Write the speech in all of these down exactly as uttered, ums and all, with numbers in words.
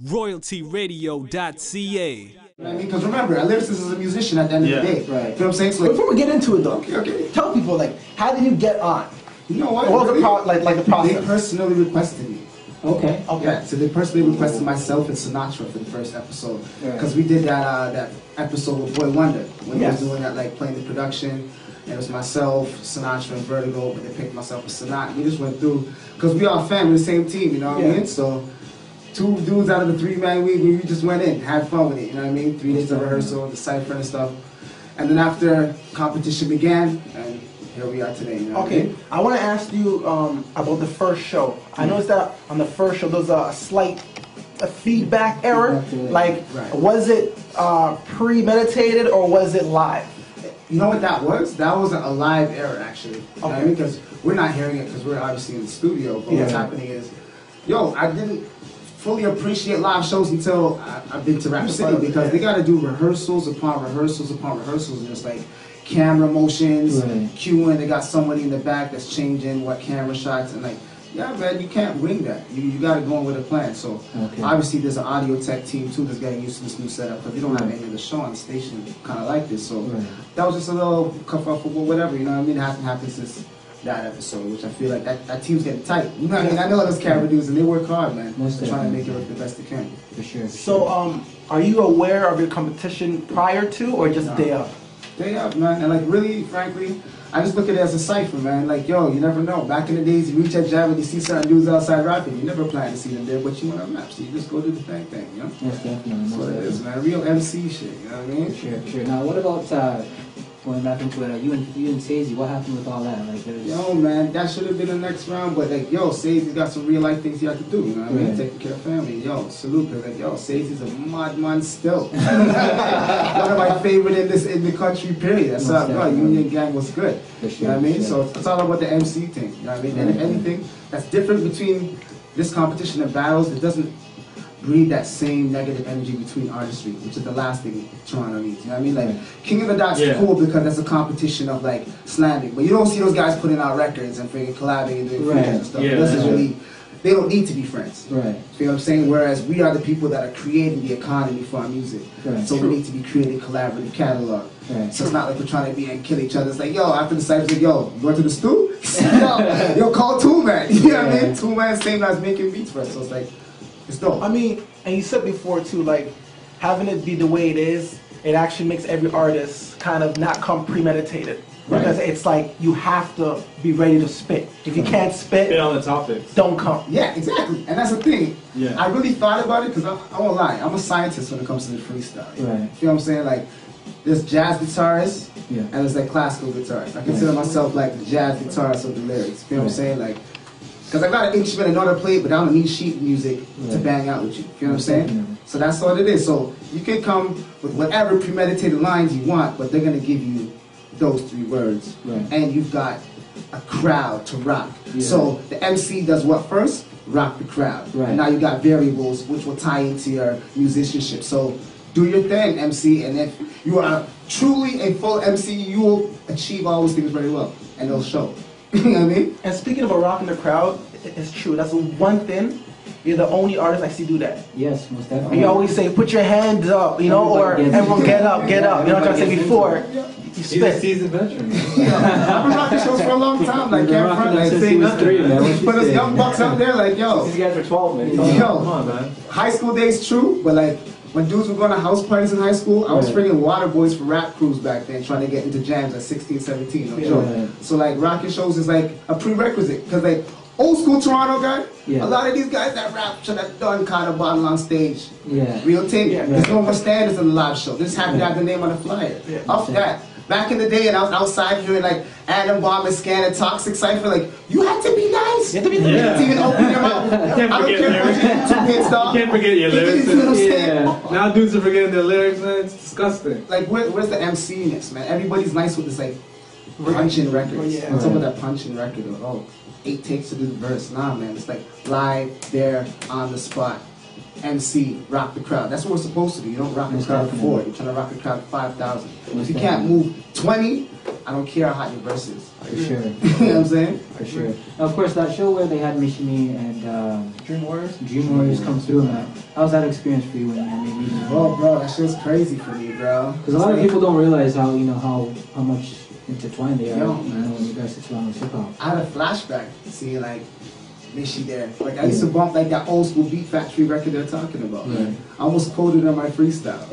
royalty radio dot c a. You know what I mean? Because remember, a lyricist is a musician at the end yeah. of the day. Right. You know what I'm saying? So like, before we get into it though, okay, okay. tell people, like, how did you get on? You know what? What was really? the pro like, like the process? They personally requested me. Okay. Okay. Yeah, so they personally requested myself and Sinatra for the first episode. Because we did that uh, that episode with Boy Wonder. When yes. we was doing that, like, playing the production. And it was myself, Sinatra, and Vertigo, but they picked myself and Sinatra. We just went through, because we all family, the same team, you know what yeah. I mean? So, two dudes out of the three-man we, we just went in, had fun with it, you know what I mean? Three days of rehearsal, the cypher and stuff. And then after competition began, and here we are today, you know Okay, what I mean? I want to ask you um, about the first show. I noticed that on the first show, there was a slight a feedback error. Like, right. was it uh, premeditated or was it live? You know what that was? That was a live error, actually. You know what I Okay. mean? Because we're not hearing it because we're obviously in the studio, but Yeah. what's happening is, yo, I didn't fully appreciate live shows until I, I've been to Rap City, because they got to do rehearsals upon rehearsals upon rehearsals, and just like camera motions, Right. cueing. They got somebody in the back that's changing what camera shots, and like, yeah, man, you can't wing that. You you got to go in with a plan. So Okay. obviously there's an audio tech team too that's getting used to this new setup, because they don't have any of the show on the station kind of like this. So Right. that was just a little kerfuffle, whatever. You know what I mean? It hasn't happened since that episode, which I feel like that, that team's getting tight. You know what I mean? I know those camera dudes, and they work hard, man. Most They're trying to definitely. make it look the best they can. For sure. For So, sure. um, are you aware of your competition prior to or just No. day of? Day up, man. And like, really, frankly, I just look at it as a cipher, man. Like, yo, you never know. Back in the days, you reach at Java and you see certain dudes outside rapping. You never plan to see them there, but you want to rap, so you just go do the thing, thing, you know? Most definitely. That's Most what it definitely. is, man. Real M C shit, you know what I mean? For sure, for sure. Now, what about uh, going back into it? Uh, you and you and Sazy, what happened with all that? Like, there's Yo, man, that should have been the next round, but like, yo, Sazy's got some real life things he had to do, you know what I mean? Right. Taking care of family. Yo, salute, cause like, yo, Sazy's a madman still. One of my favorite in this in the country, period. That's Most how, yo, definitely. Union Gang was good. For You sure, know what I mean? for So sure. it's all about the M C thing, you know what I mean? And if Right. anything that's different between this competition and battles, it doesn't breed that same negative energy between artistry, which is the last thing Toronto needs. You know what I mean? Like, Right. King of the Dot's Yeah. cool because that's a competition of like slamming, but you don't see those guys putting out records and freaking collabing and doing Right. features and stuff. Yeah, It doesn't right. really, they don't need to be friends. right. You know what I'm saying? Whereas we are the people that are creating the economy for our music. Right. So True. we need to be creating collaborative catalog. Right. So it's not like we're trying to be and kill each other. It's like, yo, after the cypher's like, yo, you going to the stew? yo, yo, call Two Man. You know what I Yeah. mean? Two Man, same as making beats for us. So it's like, it's dope. I mean, and you said before too, like, having it be the way it is, it actually makes every artist kind of not come premeditated. Right. Because it's like, you have to be ready to spit. If you can't spit, Fit on the topics. don't come. Yeah, exactly. And that's the thing. Yeah. I really thought about it because I, I won't lie. I'm a scientist when it comes to the freestyle. Right. You know what I'm saying? Like, there's jazz guitarists Yeah. and there's like classical guitarists. I consider myself like the jazz guitarist of the lyrics. You know what I'm Right. saying? Like, because I got an instrument and know how to play it, but I don't need sheet music to Right. bang out with you. You know what I'm saying? Definitely. So that's all it is. So you can come with whatever premeditated lines you want, but they're going to give you those three words. Right. And you've got a crowd to rock. Yeah. So the M C does what first? Rock the crowd. Right. And now you got variables which will tie into your musicianship. So do your thing, M C, and if you are truly a full M C, you will achieve all those things very well, and they'll show. You know what I mean? And speaking of a rock in the crowd, it- it's true. That's the one thing. You're the only artist I see do that. Yes, most definitely. You always say, put your hands up, you know, or Everybody gets everyone into get it. up, get up. You know what I'm trying to say Everybody gets before? into You He's a spit. seasoned veteran. I've been rocking shows for a long time, like We've been can't rocking front, that like since say he was nothing. three, man. What you But us say? young bucks out there, like yo, These guys are twelve, man. Yo. Come on, man. high school days true, but like when dudes were going to house parties in high school, I was Right. friggin' water boys for rap crews back then, trying to get into jams at sixteen, seventeen. No Yeah. joke. Right. So like rocking shows is like a prerequisite, because like old school Toronto guy, Yeah. a lot of these guys that rap should have done kind of bottle on stage. Yeah. Real thing. Yeah. There's no more standards in the live show. They just happen to have the name on the flyer. Yeah. Off that. Back in the day, and I was outside hearing like Adam Bomb and Scan and Toxic Cypher, like, you have to be nice. You have to be You Yeah. have to even open your mouth. Can't I don't forget care if lyrics. you're two hits, dog. You can't forget your lyrics. You know what I'm saying? Yeah. Now dudes are forgetting their lyrics, man. It's disgusting. Like, where, where's the M C-ness, man? Everybody's nice with this, like, punching records. Oh, yeah. What's up Right. with that punching record? Or, oh, eight takes to do the verse. Nah, man. It's like live, there, on the spot. M C, rock the crowd. That's what we're supposed to do. You don't rock the Most crowd definitely. for four. You're trying to rock the crowd at five thousand. Most If you can't move twenty, I don't care how hot your verse is. For sure. You know what I'm saying? For sure. Now, of course, that show where they had Mishimi and um, Dream Warriors. Dream Warriors come through, man. How was that experience for you when I mean, you Bro, bro, that shit's crazy for me, bro. Because a lot of people don't realize how you know how how much intertwined they are. Yo. You know, when you guys sit around with hip hop. I had a flashback seeing like Mishi there. Like I used to bump like that old school Beat Factory record they're talking about. Right. I almost quoted on my freestyle.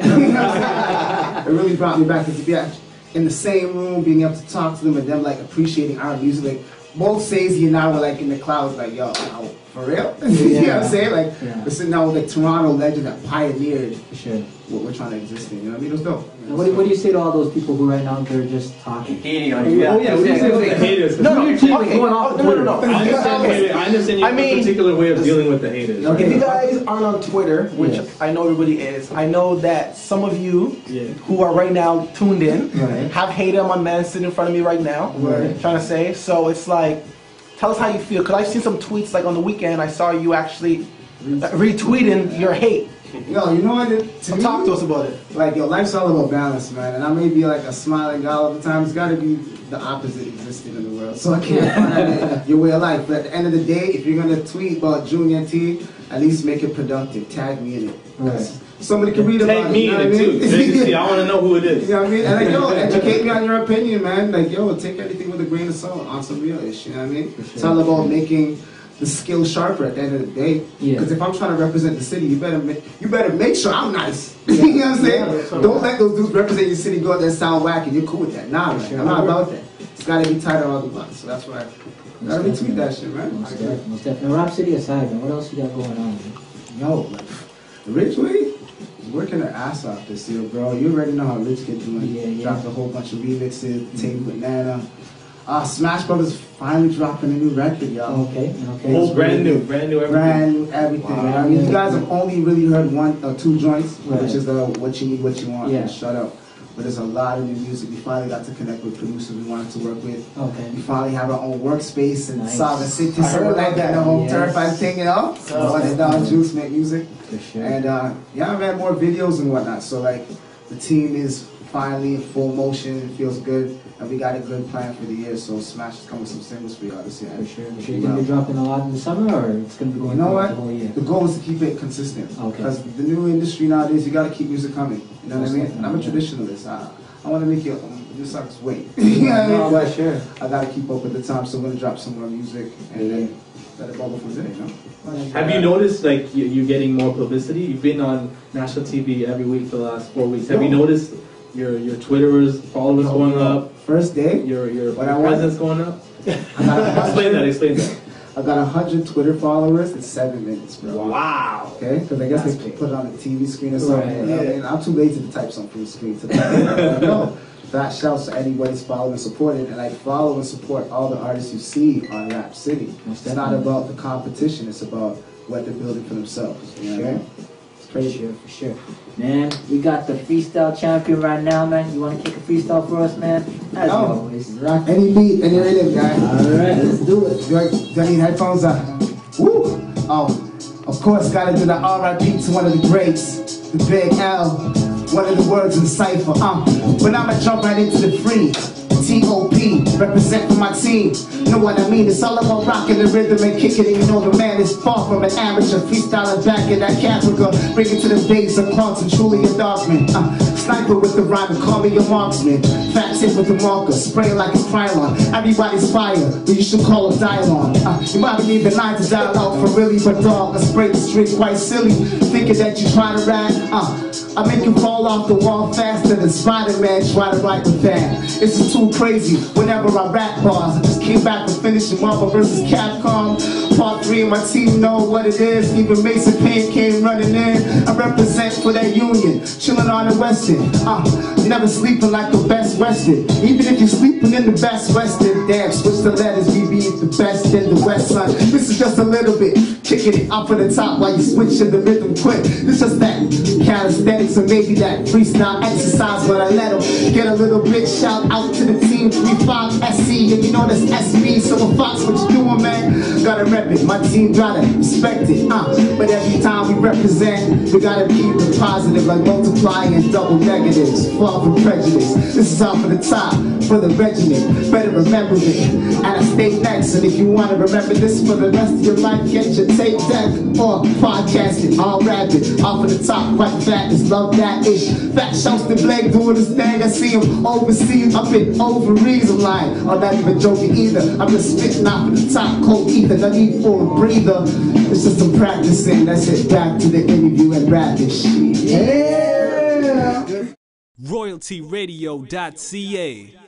It really brought me back to be actually in the same room, being able to talk to them and them like appreciating our music. Like both Sazy and I were like in the clouds, like yo, wow, for real? Yeah. You know what I'm saying? Like Yeah. we're sitting down with like Toronto legend that pioneered For sure. what we're trying to exist in. You know what I mean? It was dope. And what, do, what do you say to all those people who right now they're just talking? Hating on you. Oh yeah, what do you say about the haters? No, no, You're just okay. going off Oh, the no, no, Twitter. no. I understand, Okay. I understand you I have mean, a particular way of dealing with the haters. Okay. If you guys aren't on Twitter, which Yes. I know everybody is, I know that some of you Yeah. who are right now tuned in Right. have hated on my man sitting in front of me right now. Right. Trying to say. So it's like, tell us how you feel. Because I've seen some tweets like on the weekend, I saw you actually uh, retweeting your hate. Yo, you know what? It, to So me, talk to us about it. Like, yo, life's all about balance, man. And I may be like a smiling guy all the time. It's got to be the opposite existing in the world. So I can't find your way of life. But at the end of the day, if you're going to tweet about Junior T, at least make it productive. Tag me in it. Right. Somebody can read about Take it. me you know in what it I too. mean? So you can see, I want to know who it is. You know what I mean? And like, yo, educate me on your opinion, man. Like, yo, take everything with a grain of salt on some real ish. You know what I mean? It's all about making the skill sharper at the end of the day. Yeah. Because if I'm trying to represent the city, you better make, you better make sure I'm nice. you know what I'm saying? Yeah, that's right. Don't let those dudes represent your city go out there and sound wacky. You're cool with that. Nah, man. Sure. I'm not about that. It's got to be tighter all the buttons. So that's why I gotta Most retweet that shit, man. Most I agree. def- most definitely. Rap City aside, man, what else you got going on, man? Yo, like, Rich Way is working their ass off this year, bro. You already know how Rich get doing. Yeah, yeah. Dropped a whole bunch of remixes, tape with Nana. Uh, Smash Brothers finally dropping a new record, y'all. Okay, okay. Whole brand new, brand new everything. Brand new everything. Wow. I mean, you guys have only really heard one or two joints, Right. which is the What You Need, What You Want, Yeah. and Shut Up. But there's a lot of new music. We finally got to connect with producers we wanted to work with. Okay. We finally have our own workspace in Nice. Solid City, I so heard we're like about that, the that. whole Yes. terrified thing, you know? Oh. One and down Juice make music. For sure. And uh, yeah, I've had more videos and whatnot. So like, the team is finally in full motion. It feels good, and we got a good plan for the year. So Smash is coming with some singles for y'all this year. For sure. For sure. You're gonna be dropping a lot in the summer, or it's gonna be going You know throughout what? the whole year. The goal is to keep it consistent. Okay. Because the new industry nowadays, you got to keep music coming. You know what I Most mean? And I'm a definitely, traditionalist. I, I want to make it. Um, this sucks. Wait. you know what I mean? No, But for sure. I got to keep up with the time, so I'm gonna drop some more music and then let it bubble from there. You know? Have you noticed like you, you getting more publicity? You've been on national T V every week for the last four weeks. Have you No. noticed your your Twitterers, followers going up, First day, your your What I want- presence going up? I got Explain that. Explain that. I got a hundred Twitter followers in seven minutes, bro. Wow. Okay, because I guess That's they big. put it on the T V screen or something. Right. You know what I mean? I'm too lazy to type something from the screen today. No, that shouts to anybody's following and supporting, and I follow and support all the artists you see on Rap City. Most It's not definitely. about the competition; it's about what they're building for themselves. You know what I mean? It's For crazy. sure, for sure. Man, we got the freestyle champion right now, man. You want to kick a freestyle for us, man? As Oh, always. rock any beat, any rhythm, guy. Alright, let's do it. Do I, do I need headphones on? Woo! Oh, of course, gotta do the R I P to one of the greats, the Big L, one of the words in the cipher. Um, but I'ma jump right into the free. T O P, represent for my team. Know what I mean? It's all about rocking the rhythm and kicking it. You know the man is far from an amateur. Freestyling back in that Caprica. Bring it to the base of Carlton, truly a dogman. Uh, sniper with the rhyme, call me a marksman. Fat tip with the marker, spray like a Krylon. Everybody's fire, but you should call a Dylon. Uh, you might need the line to dial out for really, but dog, I spray the street quite silly. Thinking that you try to rap, uh, I make you fall off the wall faster than Spider-Man try to write with that. It's just too crazy. Whenever I rap bars, I just came back with finishing Marvel versus Capcom. Part three, and my team know what it is. Even Mason Payne came running in. I represent for that union, chilling on the West End. Uh, never sleeping like the best Western. Even if you're sleeping in the best Western, damn, switch the letters. We be the best in the West, son. This is just a little bit, kicking it up for the top while you switching the rhythm quick. This just that calisthenics or maybe that freestyle exercise, but I let them get a little bit. Shout out to the team three five S C, and you know that's S B. So a Fox, what you doing, man? Gotta rep it. My team gotta respect it. Uh, but every time we rep represent, we gotta keep the positive, like multiplying double negatives. Far from prejudice. This is all for the top, for the regiment. Better remember it. And I stay next. And if you wanna remember this for the rest of your life, get your tape deck or podcasting, all rapping, off of the top, quite fat is love that ish. Fat shouts the Blake doing his thing. I see him overseas, up in ovaries. I'm lying, I'm not even joking either. I'm just spitting off of the top, cold ether, no need for a breather. It's just some practicing. That's it. Back to the interview and rap this shit. Yeah. royalty radio dot c a